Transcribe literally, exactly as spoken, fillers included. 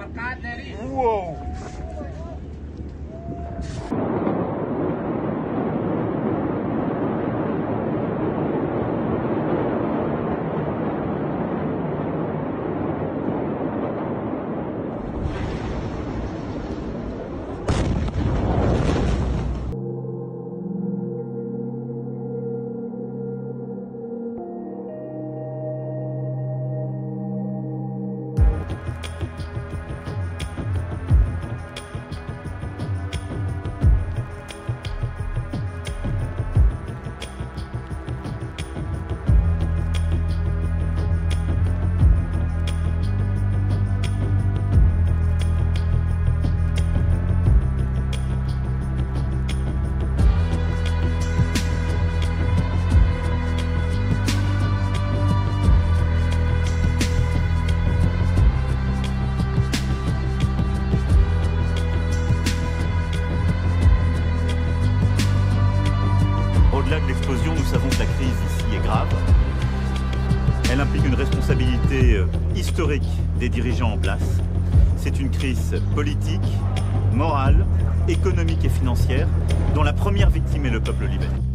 Wow. Au-delà de l'explosion, nous savons que la crise ici est grave. Elle implique une responsabilité historique des dirigeants en place. C'est une crise politique, morale, économique et financière dont la première victime est le peuple libanais.